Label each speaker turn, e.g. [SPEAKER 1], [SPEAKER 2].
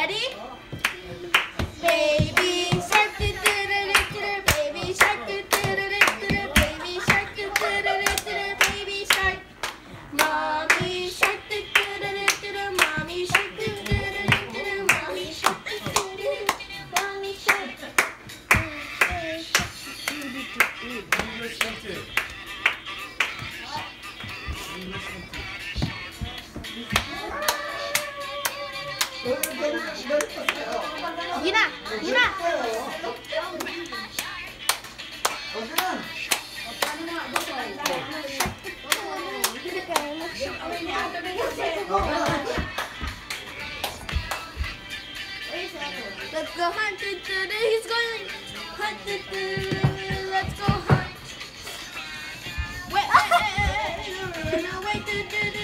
[SPEAKER 1] Ready? Baby shark, baby shark, baby shark, baby shark. Mommy shark, mommy shark, mommy shark, mommy shark. Gina, Gina. Let's go hunt. He's going hunt. Let's go hunt. Wait, wait.